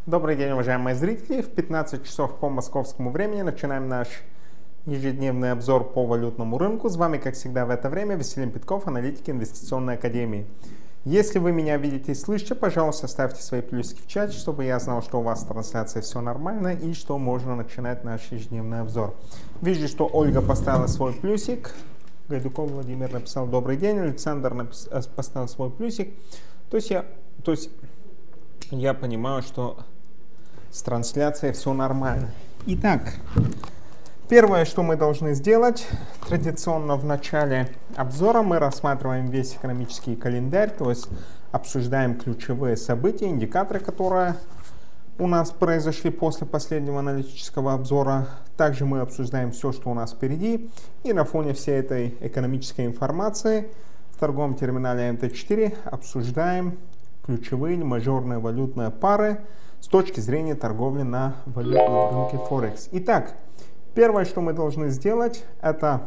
Добрый день, уважаемые зрители. В 15 часов по московскому времени начинаем наш ежедневный обзор по валютному рынку. С вами, как всегда, в это время Василий Петков, аналитик Инвестиционной академии. Если вы меня видите и слышите, пожалуйста, ставьте свои плюсики в чате, чтобы я знал, что у вас с трансляцией все нормально и что можно начинать наш ежедневный обзор. Вижу, что Ольга поставила свой плюсик. Гайдуков Владимир написал «Добрый день». Александр поставил свой плюсик. То есть я понимаю, что с трансляцией все нормально. Итак, первое, что мы должны сделать, традиционно в начале обзора мы рассматриваем весь экономический календарь, то есть обсуждаем ключевые события, индикаторы, которые у нас произошли после последнего аналитического обзора. Также мы обсуждаем все, что у нас впереди. И на фоне всей этой экономической информации в торговом терминале МТ4 обсуждаем ключевые мажорные валютные пары с точки зрения торговли на валютном рынке Форекс. Итак, первое, что мы должны сделать, это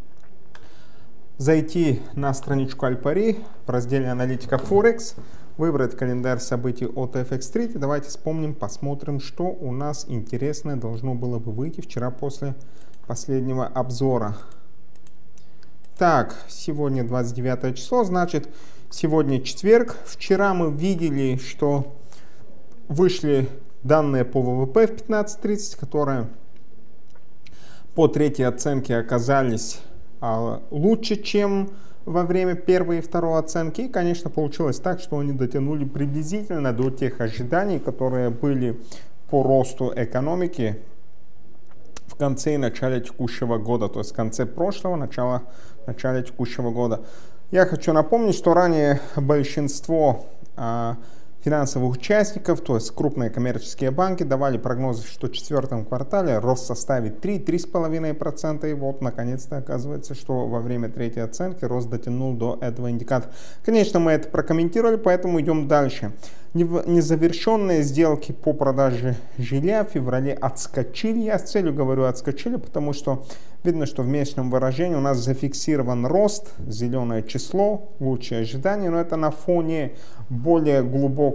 зайти на страничку Альпари в разделе аналитика Форекс, выбрать календарь событий от FX Street. И давайте вспомним, посмотрим, что у нас интересное должно было бы выйти вчера после последнего обзора. Так, сегодня 29 число, значит, сегодня четверг. Вчера мы видели, что вышли данные по ВВП в 15:30, которые по третьей оценке оказались лучше, чем во время первой и второй оценки. И, конечно, получилось так, что они дотянули приблизительно до тех ожиданий, которые были по росту экономики в конце и начале текущего года, то есть в конце прошлого, начале текущего года. Я хочу напомнить, что ранее большинство финансовых участников, то есть крупные коммерческие банки, давали прогнозы, что в четвертом квартале рост составит 3-3,5%. И вот, наконец-то, оказывается, что во время третьей оценки рост дотянул до этого индикатора. Конечно, мы это прокомментировали, поэтому идем дальше. Незавершенные сделки по продаже жилья в феврале отскочили. Я с целью говорю отскочили, потому что видно, что в месячном выражении у нас зафиксирован рост, зеленое число, лучшие ожидания, но это на фоне более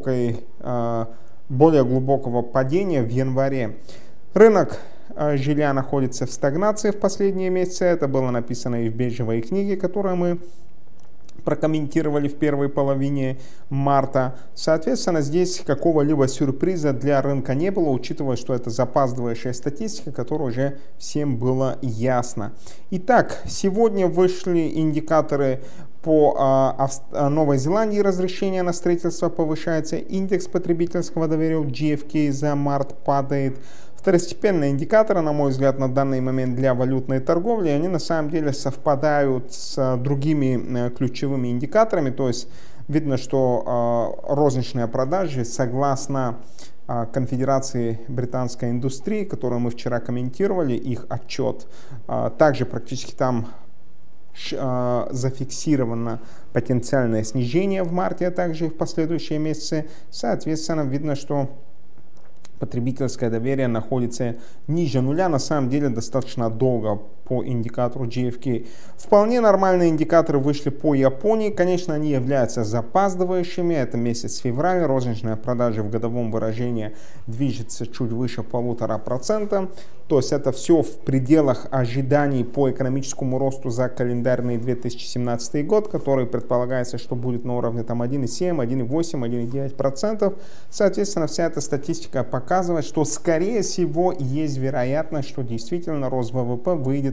глубокого падения в январе. Рынок жилья находится в стагнации в последние месяцы. Это было написано и в биржевой книге, которую мы прокомментировали в первой половине марта. Соответственно, здесь какого-либо сюрприза для рынка не было, учитывая, что это запаздывающая статистика, которая уже всем было ясно. Итак, сегодня вышли индикаторы по Новой Зеландии, разрешение на строительство повышается, индекс потребительского доверия GFK за март падает. Второстепенные индикаторы, на мой взгляд, на данный момент для валютной торговли, они на самом деле совпадают с другими ключевыми индикаторами. То есть видно, что розничные продажи, согласно Конфедерации британской индустрии, которую мы вчера комментировали, их отчет, также практически там зафиксировано потенциальное снижение в марте, а также и в последующие месяцы. Соответственно, видно, что потребительское доверие находится ниже нуля, на самом деле достаточно долго по индикатору GFK. Вполне нормальные индикаторы вышли по Японии. Конечно, они являются запаздывающими. Это месяц февраль. Розничные продажи в годовом выражении движется чуть выше 1,5%. То есть это все в пределах ожиданий по экономическому росту за календарный 2017 год, который предполагается, что будет на уровне 1,7, 1,8, 1,9%. Соответственно, вся эта статистика показывает, что скорее всего есть вероятность, что действительно рост ВВП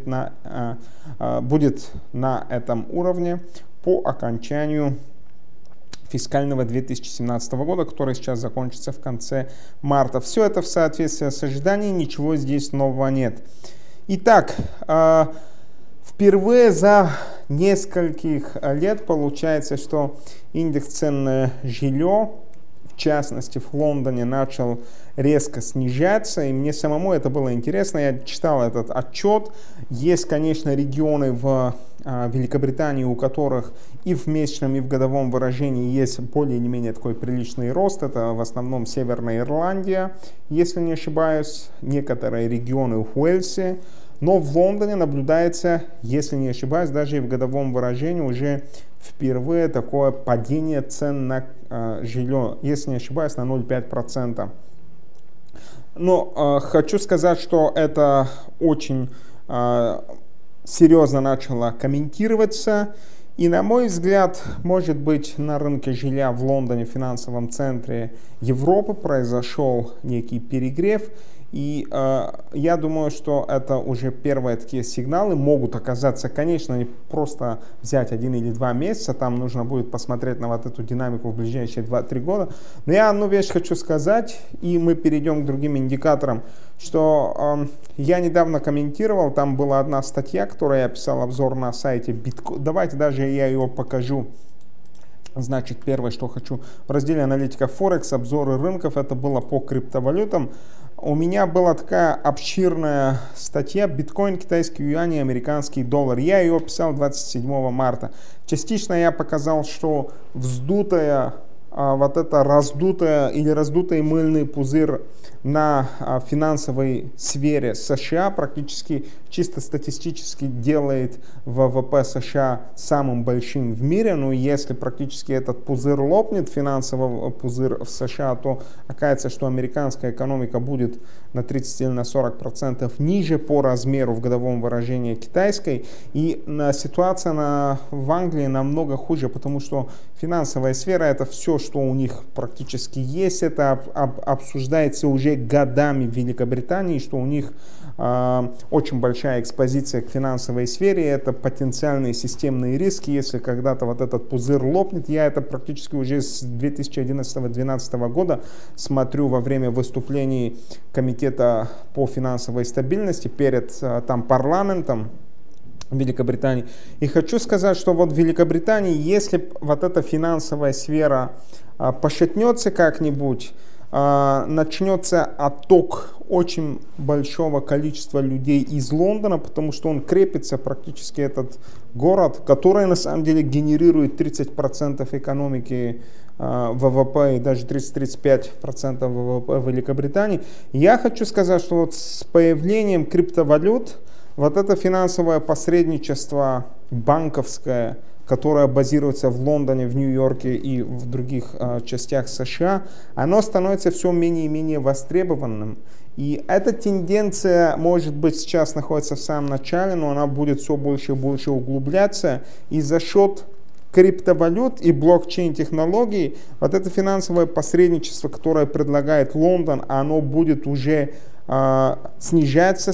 будет на этом уровне по окончанию фискального 2017 года, который сейчас закончится в конце марта. Все это в соответствии с ожиданиями, ничего здесь нового нет. Итак, впервые за нескольких лет получается, что индекс цен на жилье, в частности в Лондоне, начал резко снижаться, и мне самому это было интересно. Я читал этот отчет. Есть, конечно, регионы в Великобритании, у которых и в месячном, и в годовом выражении есть более или менее такой приличный рост. Это в основном Северная Ирландия, если не ошибаюсь, некоторые регионы в Уэльсе. Но в Лондоне наблюдается, если не ошибаюсь, даже и в годовом выражении уже впервые такое падение цен на жилье, если не ошибаюсь, на 0,5%. Но хочу сказать, что это очень серьезно начало комментироваться. И, на мой взгляд, может быть, на рынке жилья в Лондоне, в финансовом центре Европы, произошел некий перегрев. И я думаю, что это уже первые такие сигналы могут оказаться, конечно, не просто взять 1 или 2 месяца, там нужно будет посмотреть на вот эту динамику в ближайшие 2-3 года. Но я одну вещь хочу сказать, и мы перейдем к другим индикаторам, что я недавно комментировал, там была одна статья, которую я писал обзор на сайте Bitcoin. Давайте даже я ее покажу. Значит, первое, что хочу, в разделе аналитика Форекс, обзоры рынков, это было по криптовалютам. У меня была такая обширная статья «Биткоин, китайский юань и американский доллар». Я ее писал 27 марта. Частично я показал, что вздутая, вот это раздутая или раздутый мыльный пузырь на финансовой сфере США практически чисто статистически делает ВВП США самым большим в мире. Но если практически этот пузырь лопнет, финансовый пузырь в США, то окажется, что американская экономика будет на 30 или на 40% ниже по размеру в годовом выражении китайской. И ситуация в Англии намного хуже, потому что финансовая сфера — это все, что у них практически есть. Это обсуждается уже годами в Великобритании, что у них очень большая экспозиция к финансовой сфере, это потенциальные системные риски, если когда-то вот этот пузырь лопнет. Я это практически уже с 2011-2012 года смотрю во время выступлений Комитета по финансовой стабильности перед там парламентом Великобритании. И хочу сказать, что вот в Великобритании, если вот эта финансовая сфера пошатнется как-нибудь, начнется отток очень большого количества людей из Лондона, потому что он крепится, практически этот город, который на самом деле генерирует 30% экономики ВВП и даже 30-35% ВВП в Великобритании. Я хочу сказать, что вот с появлением криптовалют вот это финансовое посредничество банковское, которая базируется в Лондоне, в Нью-Йорке и в других частях США, оно становится все менее и менее востребованным. И эта тенденция, может быть, сейчас находится в самом начале, но она будет все больше и больше углубляться. И за счет криптовалют и блокчейн-технологий вот это финансовое посредничество, которое предлагает Лондон, оно будет уже снижаться.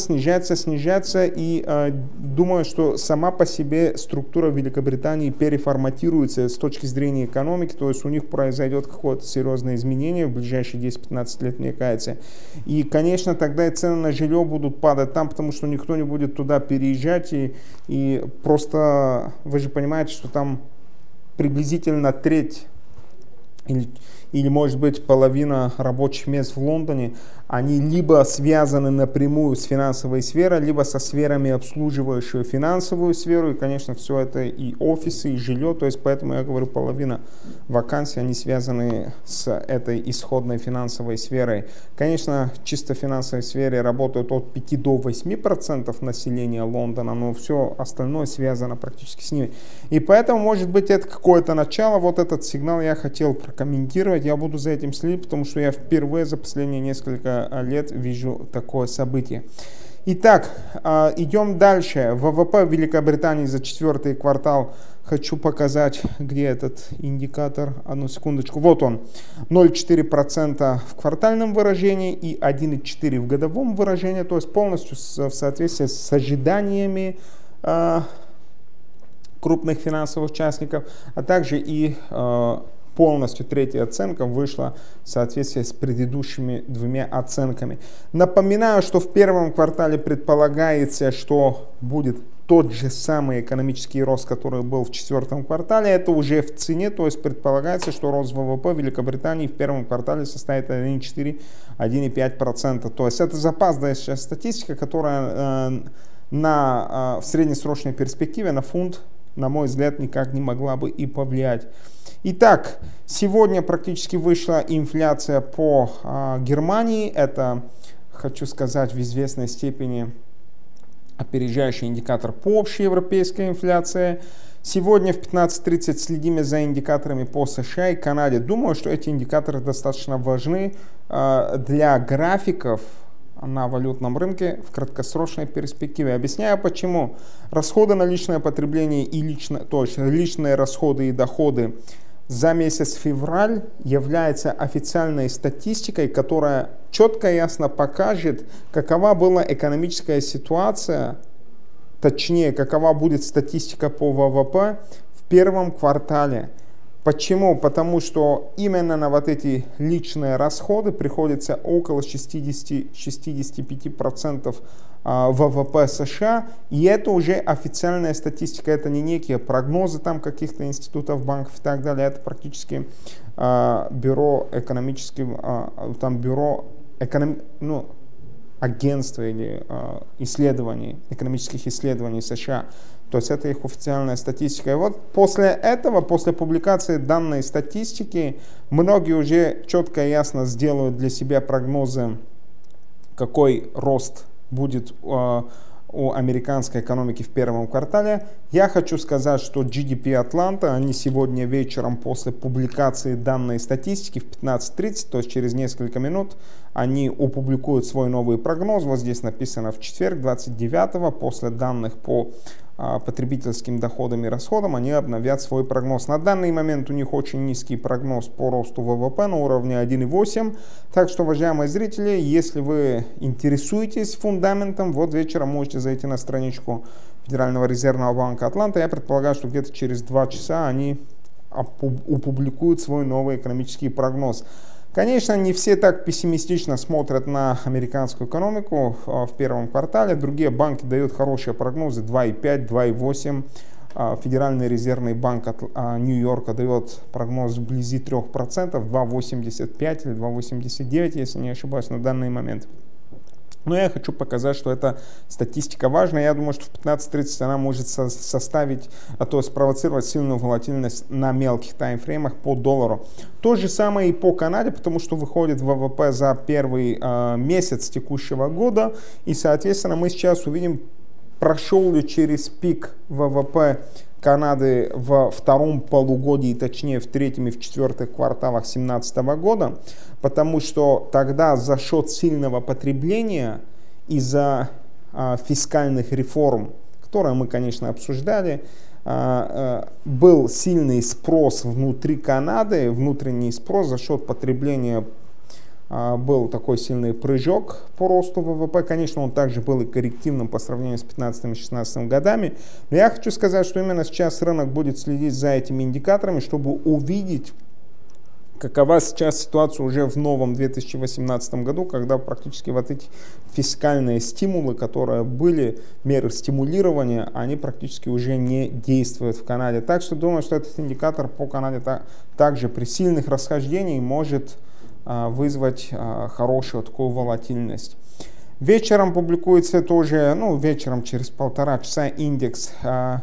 И думаю, что сама по себе структура Великобритании переформатируется с точки зрения экономики, то есть у них произойдет какое-то серьезное изменение в ближайшие 10-15 лет, мне кажется. И, конечно, тогда и цены на жилье будут падать там, потому что никто не будет туда переезжать, и просто вы же понимаете, что там приблизительно треть или может быть половина рабочих мест в Лондоне, они либо связаны напрямую с финансовой сферой, либо со сферами, обслуживающими финансовую сферу. И, конечно, все это и офисы, и жилье. То есть, поэтому я говорю, половина вакансий, они связаны с этой исходной финансовой сферой. Конечно, чисто в финансовой сфере работают от 5 до 8% населения Лондона, но все остальное связано практически с ними. И поэтому, может быть, это какое-то начало. Вот этот сигнал я хотел прокомментировать. Я буду за этим следить, потому что я впервые за последние несколько лет вижу такое событие. Итак, идем дальше. ВВП в Великобритании за 4-й квартал. Хочу показать, где этот индикатор. Одну секундочку. Вот он. 0,4% в квартальном выражении и 1,4% в годовом выражении. То есть полностью в соответствии с ожиданиями крупных финансовых участников, а также и полностью третья оценка вышла в соответствии с предыдущими 2 оценками. Напоминаю, что в первом квартале предполагается, что будет тот же самый экономический рост, который был в 4-м квартале. Это уже в цене, то есть предполагается, что рост ВВП Великобритании в первом квартале составит 1,4-1,5%. То есть это запаздывающая статистика, которая в среднесрочной перспективе на фунт, на мой взгляд, никак не могла бы и повлиять. Итак, сегодня практически вышла инфляция по Германии. Это, хочу сказать, в известной степени опережающий индикатор по общеевропейской инфляции. Сегодня в 15:30 следим за индикаторами по США и Канаде. Думаю, что эти индикаторы достаточно важны для графиков на валютном рынке в краткосрочной перспективе. Объясняю почему. Расходы на личное потребление и личные расходы и доходы за месяц февраль является официальной статистикой, которая четко и ясно покажет, какова была экономическая ситуация, точнее, какова будет статистика по ВВП в первом квартале. Почему? Потому что именно на вот эти личные расходы приходится около 60-65% ВВП США. И это уже официальная статистика, это не некие прогнозы там каких-то институтов, банков и так далее. Это практически бюро экономических, агентства или экономических исследований США. То есть это их официальная статистика. И вот после этого, после публикации данной статистики, многие уже четко и ясно сделают для себя прогнозы, какой рост будет у американской экономики в первом квартале. Я хочу сказать, что GDP Атланта, они сегодня вечером после публикации данной статистики в 15:30, то есть через несколько минут, они опубликуют свой новый прогноз. Вот здесь написано в четверг, 29-го, после данных по потребительским доходам и расходам, они обновят свой прогноз. На данный момент у них очень низкий прогноз по росту ВВП на уровне 1,8. Так что, уважаемые зрители, если вы интересуетесь фундаментом, вот вечером можете зайти на страничку Федерального резервного банка Атланта. Я предполагаю, что где-то через 2 часа они опубликуют свой новый экономический прогноз. Конечно, не все так пессимистично смотрят на американскую экономику в первом квартале. Другие банки дают хорошие прогнозы 2,5, 2,8. Федеральный резервный банк Нью-Йорка дает прогноз вблизи 3%, 2,85 или 2,89, если не ошибаюсь, на данный момент. Но я хочу показать, что эта статистика важна. Я думаю, что в 15:30 она может спровоцировать сильную волатильность на мелких таймфреймах по доллару. То же самое и по Канаде, потому что выходит ВВП за первый месяц текущего года. И, соответственно, мы сейчас увидим, прошел ли через пик ВВП Канады во втором полугодии, точнее в третьем и в четвертых кварталах 2017 года, потому что тогда за счет сильного потребления из-за фискальных реформ, которые мы, конечно, обсуждали, был сильный спрос внутри Канады, внутренний спрос за счет потребления. Был такой сильный прыжок по росту ВВП. Конечно, он также был и коррективным по сравнению с 2015-2016 годами. Но я хочу сказать, что именно сейчас рынок будет следить за этими индикаторами, чтобы увидеть, какова сейчас ситуация уже в новом 2018 году, когда практически вот эти фискальные стимулы, которые были, меры стимулирования, они практически уже не действуют в Канаде. Так что думаю, что этот индикатор по Канаде также при сильных расхождениях может вызвать хорошую такую волатильность. Вечером публикуется тоже, вечером через 1,5 часа индекс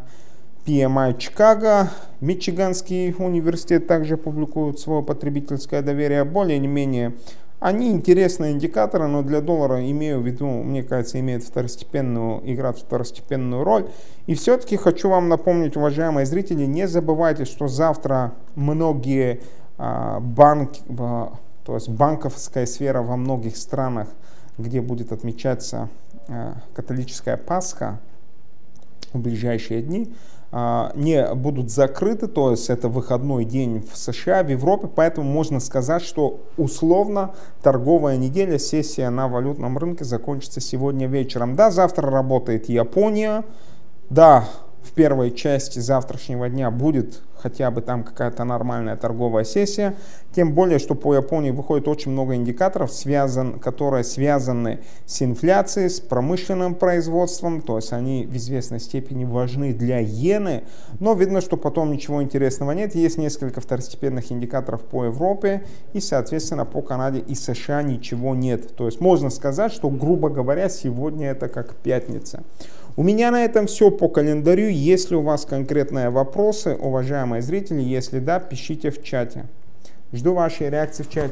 PMI Чикаго. Мичиганский университет также публикует свое потребительское доверие. Более-менее они интересные индикаторы, но для доллара, имею в виду, мне кажется, играют второстепенную роль. И все-таки хочу вам напомнить, уважаемые зрители, не забывайте, что завтра многие банки, то есть банковская сфера во многих странах, где будет отмечаться католическая Пасха в ближайшие дни, не будут закрыты, то есть это выходной день в США, в Европе, поэтому можно сказать, что условно торговая неделя, сессия на валютном рынке закончится сегодня вечером. Да, завтра работает Япония, да, в первой части завтрашнего дня будет хотя бы там какая-то нормальная торговая сессия. Тем более, что по Японии выходит очень много индикаторов, которые связаны с инфляцией, с промышленным производством. То есть они в известной степени важны для иены. Но видно, что потом ничего интересного нет. Есть несколько второстепенных индикаторов по Европе. И, соответственно, по Канаде и США ничего нет. То есть можно сказать, что, грубо говоря, сегодня это как пятница. У меня на этом все по календарю. Если у вас конкретные вопросы, уважаемые зрители, если да, пишите в чате. Жду вашей реакции в чате.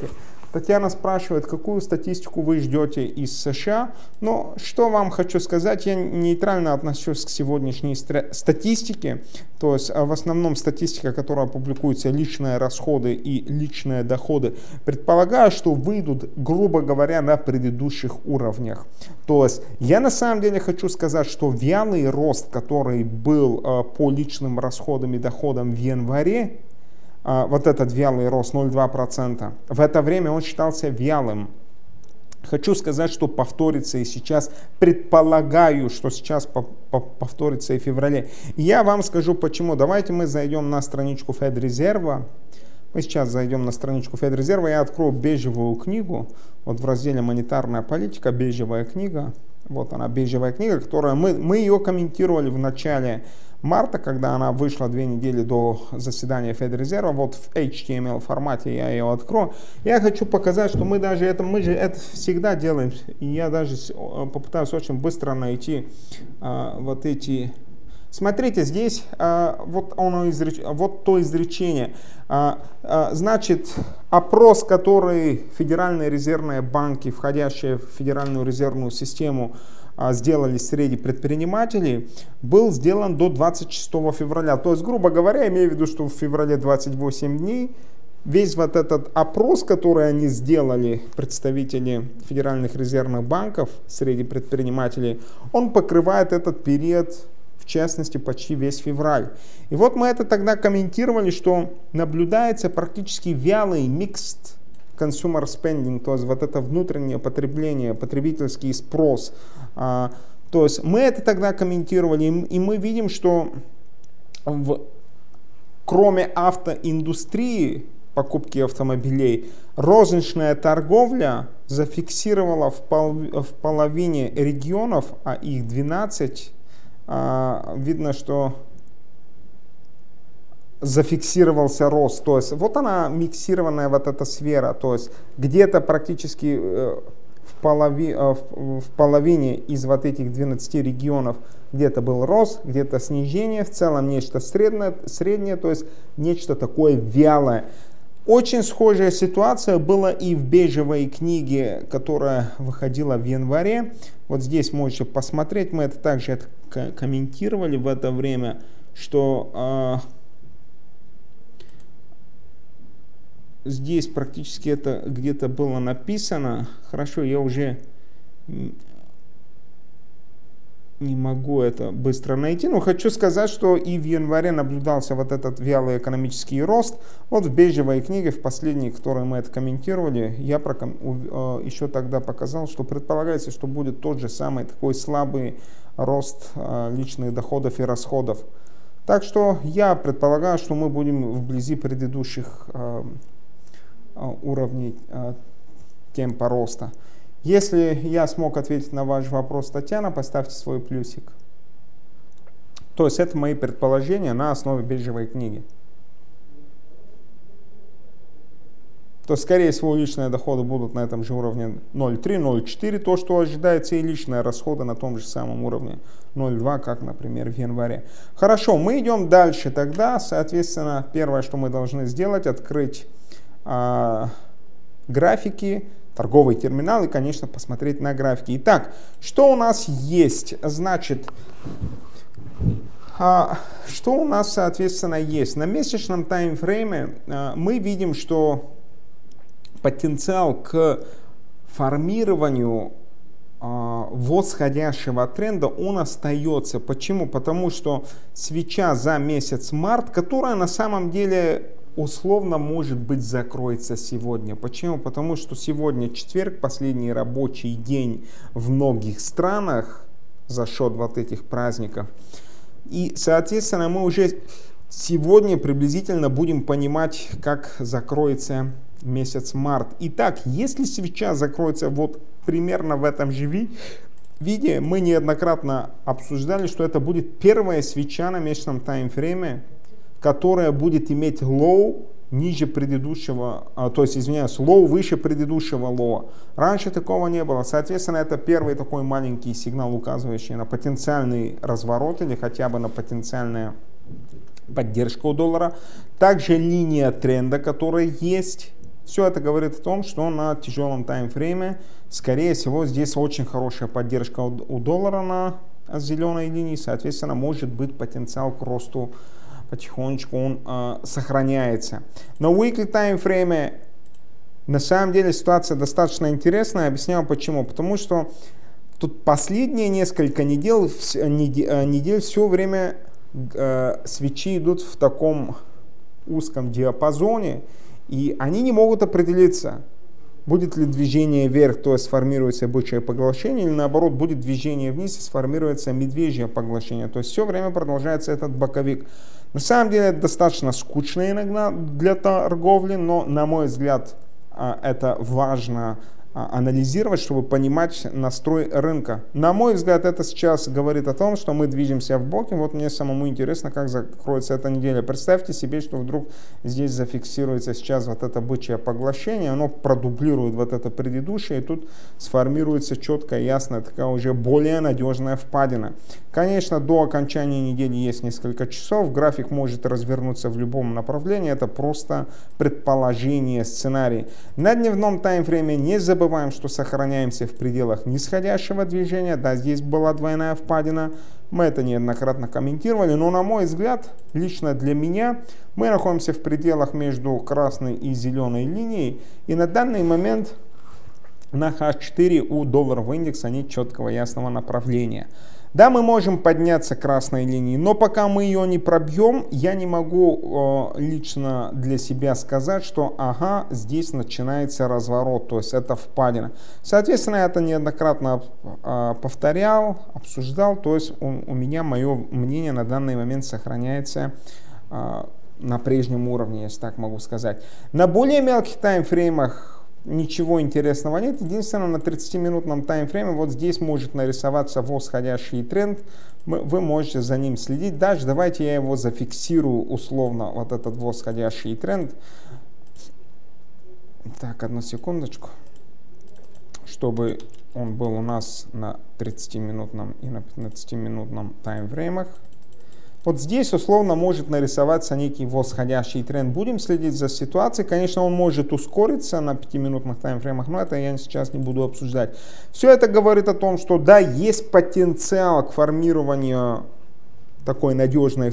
Татьяна спрашивает, какую статистику вы ждете из США. Но что вам хочу сказать, я нейтрально отношусь к сегодняшней статистике. То есть в основном статистика, которая публикуется, личные расходы и личные доходы, предполагаю, что выйдут, грубо говоря, на предыдущих уровнях. То есть я на самом деле хочу сказать, что вялый рост, который был по личным расходам и доходам в январе, вот этот вялый рост 0,2%, в это время он считался вялым. Хочу сказать, что повторится и сейчас. Предполагаю, что сейчас повторится и в феврале. И я вам скажу почему. Давайте мы зайдем на страничку Федрезерва. Мы сейчас зайдем на страничку Федрезерва. Я открою бежевую книгу. Вот в разделе «Монетарная политика» бежевая книга. Вот она, бежевая книга, которая мы ее комментировали в начале марта, когда она вышла 2 недели до заседания Федрезерва. Вот в HTML формате я ее открою. Я хочу показать, что мы же это всегда делаем. И я даже попытаюсь очень быстро найти вот эти... Смотрите, здесь вот то изречение. Значит, опрос, который федеральные резервные банки, входящие в Федеральную резервную систему, сделали среди предпринимателей, был сделан до 26 февраля. То есть, грубо говоря, имею в виду, что в феврале 28 дней весь вот этот опрос, который они сделали, представители федеральных резервных банков среди предпринимателей, он покрывает этот период, в частности, почти весь февраль. И вот мы это тогда комментировали, что наблюдается практически вялый mixed consumer spending, то есть вот это внутреннее потребление, потребительский спрос. То есть мы это тогда комментировали, и мы видим, что кроме автоиндустрии, покупки автомобилей, розничная торговля зафиксировала в половине регионов, а их 12, видно, что зафиксировался рост. То есть вот она миксированная вот эта сфера, то есть где-то практически в половине из вот этих 12 регионов где-то был рост, где-то снижение, в целом нечто среднее, то есть нечто такое вялое. Очень схожая ситуация была и в бежевой книге, которая выходила в январе. Вот здесь можете посмотреть, мы это также комментировали в это время, что здесь практически это где-то было написано. Хорошо, я уже не могу это быстро найти, но хочу сказать, что и в январе наблюдался вот этот вялый экономический рост. Вот в бежевой книге, в последней, в которой мы это комментировали, я еще тогда показал, что предполагается, что будет тот же самый такой слабый рост личных доходов и расходов. Так что я предполагаю, что мы будем вблизи предыдущих уровней темпа роста. Если я смог ответить на ваш вопрос, Татьяна, поставьте свой плюсик. То есть это мои предположения на основе бежевой книги. То, скорее всего, личные доходы будут на этом же уровне 0,3, 0,4, то, что ожидается, и личные расходы на том же самом уровне 0,2, как, например, в январе. Хорошо, мы идем дальше тогда. Соответственно, первое, что мы должны сделать, открыть графики, торговый терминал и, конечно, посмотреть на графики. Итак, что у нас есть? Значит, что у нас, соответственно, есть? На месячном таймфрейме мы видим, что потенциал к формированию восходящего тренда, он остается. Почему? Потому что свеча за месяц март, которая на самом деле условно, может быть, закроется сегодня. Почему? Потому что сегодня четверг, последний рабочий день в многих странах за счет вот этих праздников. И, соответственно, мы уже сегодня приблизительно будем понимать, как закроется месяц март. Итак, если свеча закроется вот примерно в этом же виде, мы неоднократно обсуждали, что это будет первая свеча на месячном таймфрейме, которая будет иметь лоу ниже предыдущего, то есть, извиняюсь, лоу выше предыдущего лоу. Раньше такого не было. Соответственно, это первый такой маленький сигнал, указывающий на потенциальный разворот или хотя бы на потенциальную поддержку доллара. Также линия тренда, которая есть Все это говорит о том, что на тяжелом таймфрейме, скорее всего, здесь очень хорошая поддержка у доллара на зеленой линии, соответственно, может быть потенциал к росту потихонечку он сохраняется. На weekly таймфрейме на самом деле ситуация достаточно интересная. Объясняю почему. Потому что тут последние несколько недель все время свечи идут в таком узком диапазоне, и они не могут определиться, будет ли движение вверх, то есть сформируется бычье поглощение, или наоборот, будет движение вниз и сформируется медвежье поглощение. То есть все время продолжается этот боковик. На самом деле это достаточно скучно иногда для торговли, но, на мой взгляд, это важно анализировать, чтобы понимать настрой рынка. На мой взгляд, это сейчас говорит о том, что мы движемся в боке. Вот мне самому интересно, как закроется эта неделя. Представьте себе, что вдруг здесь зафиксируется сейчас вот это бычье поглощение, оно продублирует вот это предыдущее, и тут сформируется четкая, ясная, такая уже более надежная впадина. Конечно, до окончания недели есть несколько часов, график может развернуться в любом направлении, это просто предположение, сценарий. На дневном таймфрейме не забываем, что сохраняемся в пределах нисходящего движения, да, здесь была двойная впадина, мы это неоднократно комментировали, но на мой взгляд, лично для меня, мы находимся в пределах между красной и зеленой линией, и на данный момент на H4 у долларового индекса нет четкого ясного направления. Да, мы можем подняться к красной линии, но пока мы ее не пробьем, я не могу лично для себя сказать, что ага, здесь начинается разворот, то есть это впадина. Соответственно, я это неоднократно повторял, обсуждал, то есть у меня мое мнение на данный момент сохраняется на прежнем уровне, если так могу сказать. На более мелких таймфреймах ничего интересного нет. Единственное, на 30-минутном таймфрейме вот здесь может нарисоваться восходящий тренд. Вы можете за ним следить. Даже давайте я его зафиксирую условно, вот этот восходящий тренд. Так, одну секундочку. Чтобы он был у нас на 30-минутном и на 15-минутном таймфреймах. Вот здесь условно может нарисоваться некий восходящий тренд. Будем следить за ситуацией. Конечно, он может ускориться на 5-минутных таймфреймах, но это я сейчас не буду обсуждать. Все это говорит о том, что да, есть потенциал к формированию такой надежной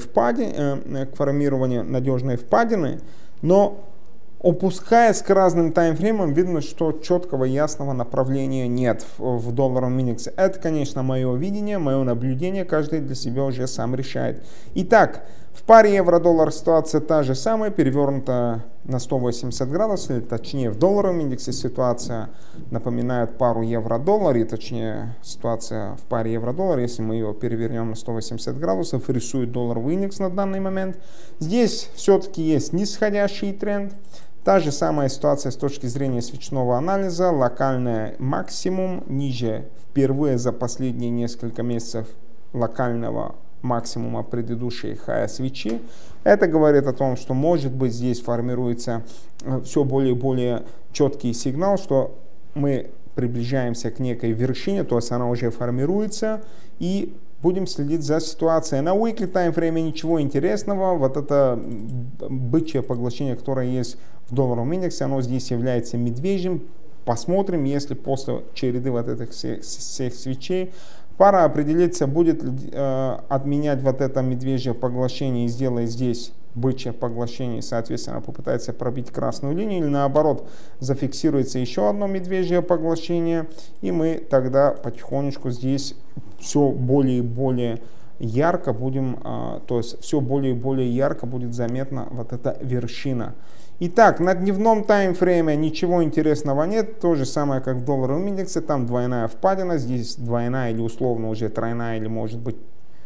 впадины, но опускаясь к разным таймфреймам, видно, что четкого ясного направления нет в долларовом индексе. Это, конечно, мое видение, мое наблюдение, каждый для себя уже сам решает. Итак, в паре евро-доллар ситуация та же самая, перевернута на 180 градусов, или точнее в долларовом индексе ситуация напоминает пару евро-доллар, и точнее ситуация в паре евро-доллар, если мы ее перевернем на 180 градусов, рисует долларовый индекс на данный момент. Здесь все-таки есть нисходящий тренд. Та же самая ситуация с точки зрения свечного анализа, локальный максимум, ниже впервые за последние несколько месяцев локального максимума предыдущей хая свечи. Это говорит о том, что может быть здесь формируется все более и более четкий сигнал, что мы приближаемся к некой вершине, то есть она уже формируется, и будем следить за ситуацией. На weekly таймфрейме ничего интересного. Вот это бычье поглощение, которое есть в долларовом индексе, оно здесь является медвежьим. Посмотрим, если после череды вот этих всех свечей пара определиться, будет отменять вот это медвежье поглощение и сделать здесь бычье поглощение, соответственно, попытается пробить красную линию, или наоборот, зафиксируется еще одно медвежье поглощение, и мы тогда потихонечку здесь все более и более ярко будем, то есть все более и более ярко будет заметна вот эта вершина. Итак, на дневном таймфрейме ничего интересного нет, то же самое, как в долларовом индексе, там двойная впадина, здесь двойная или условно уже тройная, или может быть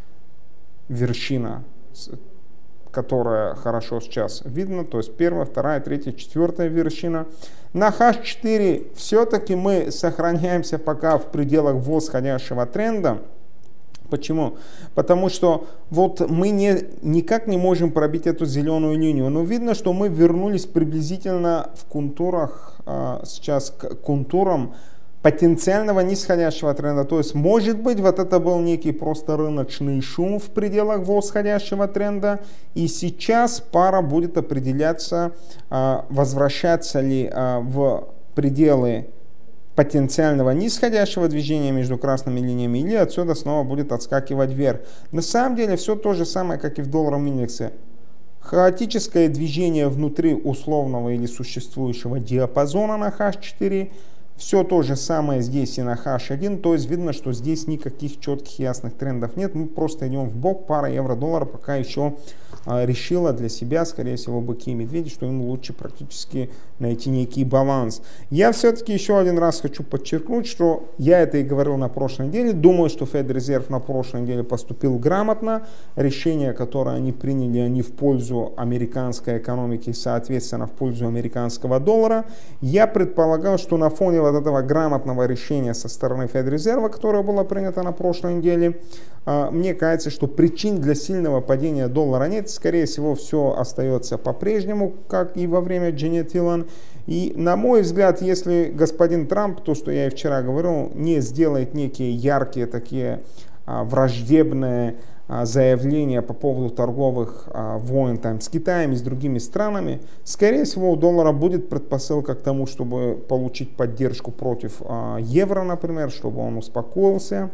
вершина, которая хорошо сейчас видно, то есть первая, вторая, третья, четвертая вершина. На H4 все-таки мы сохраняемся пока в пределах восходящего тренда. Почему? Потому что вот мы никак не можем пробить эту зеленую линию. Но видно, что мы вернулись приблизительно в контурах сейчас к контурам потенциального нисходящего тренда. То есть, может быть, вот это был некий просто рыночный шум в пределах восходящего тренда. И сейчас пара будет определяться, возвращаться ли в пределы потенциального нисходящего движения между красными линиями, или отсюда снова будет отскакивать вверх. На самом деле все то же самое, как и в долларовом индексе. Хаотическое движение внутри условного или существующего диапазона на H4. Все то же самое здесь и на H1. То есть видно, что здесь никаких четких ясных трендов нет. Мы просто идем в бок. Пара евро-доллара пока еще решила для себя, скорее всего, быки и медведи, что им лучше практически найти некий баланс. Я все-таки еще один раз хочу подчеркнуть, что я это и говорил на прошлой неделе. Думаю, что Федрезерв на прошлой неделе поступил грамотно. Решения, которые они приняли, они в пользу американской экономики, соответственно, в пользу американского доллара. Я предполагал, что на фоне вот этого грамотного решения со стороны Федрезерва, которое было принято на прошлой неделе, мне кажется, что причин для сильного падения доллара нет. Скорее всего, все остается по-прежнему, как и во время Джанет Йеллен. И, на мой взгляд, если господин Трамп, то, что я и вчера говорил, не сделает некие яркие, такие враждебные заявления по поводу торговых войн там, с Китаем и с другими странами, скорее всего, у доллара будет предпосылка к тому, чтобы получить поддержку против евро, например, чтобы он успокоился.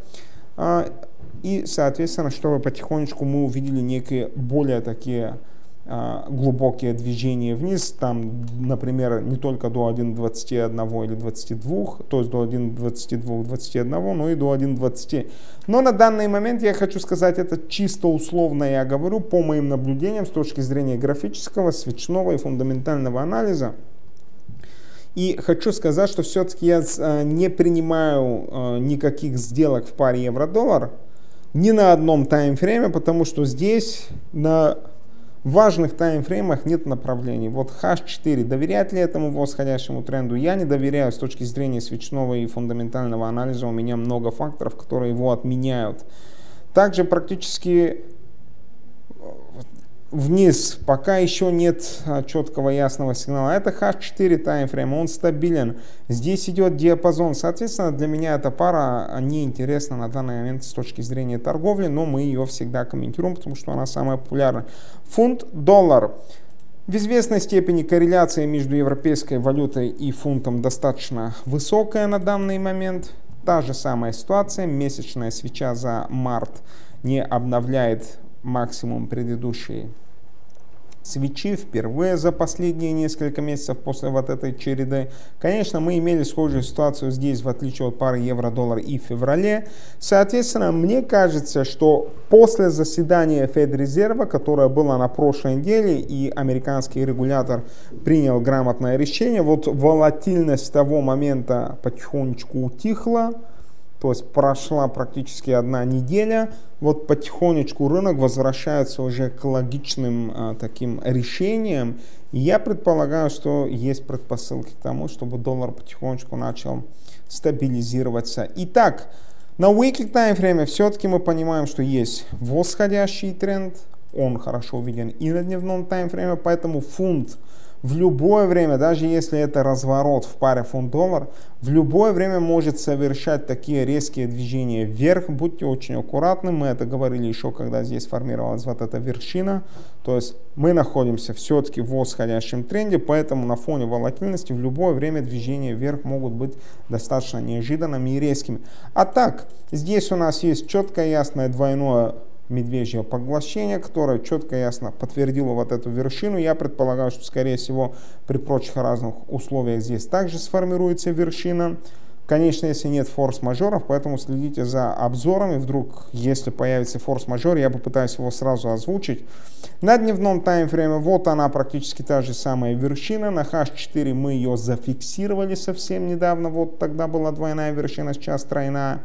И, соответственно, чтобы потихонечку мы увидели некие более такие глубокие движения вниз, там, например, не только до 1.21 или 22, то есть до 1.22, 21, но и до 1.20. Но на данный момент я хочу сказать, это чисто условно я говорю, по моим наблюдениям с точки зрения графического, свечного и фундаментального анализа. И хочу сказать, что все-таки я не принимаю никаких сделок в паре евро-доллар ни на одном таймфрейме, потому что здесь на важных таймфреймах нет направлений. Вот H4, доверять ли этому восходящему тренду? Я не доверяю с точки зрения свечного и фундаментального анализа. У меня много факторов, которые его отменяют. Также практически вниз пока еще нет четкого ясного сигнала. Это H4 таймфрейм, он стабилен. Здесь идет диапазон. Соответственно, для меня эта пара неинтересна на данный момент с точки зрения торговли, но мы ее всегда комментируем, потому что она самая популярная. Фунт-доллар. В известной степени корреляция между европейской валютой и фунтом достаточно высокая на данный момент. Та же самая ситуация. Месячная свеча за март не обновляет максимум предыдущей свечи впервые за последние несколько месяцев после вот этой череды. Конечно, мы имели схожую ситуацию здесь, в отличие от пары евро-доллар и в феврале. Соответственно, мне кажется, что после заседания Федрезерва, которое было на прошлой неделе, и американский регулятор принял грамотное решение, вот волатильность с того момента потихонечку утихла. То есть прошла практически одна неделя, вот потихонечку рынок возвращается уже к логичным таким решениям. И я предполагаю, что есть предпосылки к тому, чтобы доллар потихонечку начал стабилизироваться. Итак, на weekly таймфрейме все-таки мы понимаем, что есть восходящий тренд, он хорошо виден и на дневном таймфрейме, поэтому фунт в любое время, даже если это разворот в паре фунт-доллар, в любое время может совершать такие резкие движения вверх. Будьте очень аккуратны, мы это говорили еще, когда здесь формировалась вот эта вершина. То есть мы находимся все-таки в восходящем тренде, поэтому на фоне волатильности в любое время движения вверх могут быть достаточно неожиданными и резкими. А так, здесь у нас есть четкое, ясное двойное медвежье поглощение, которое четко и ясно подтвердило вот эту вершину. Я предполагаю, что, скорее всего, при прочих разных условиях здесь также сформируется вершина. Конечно, если нет форс-мажоров, поэтому следите за обзорами. Вдруг, если появится форс-мажор, я попытаюсь его сразу озвучить. На дневном таймфрейме вот она практически та же самая вершина. На H4 мы ее зафиксировали совсем недавно. Вот тогда была двойная вершина, сейчас тройная.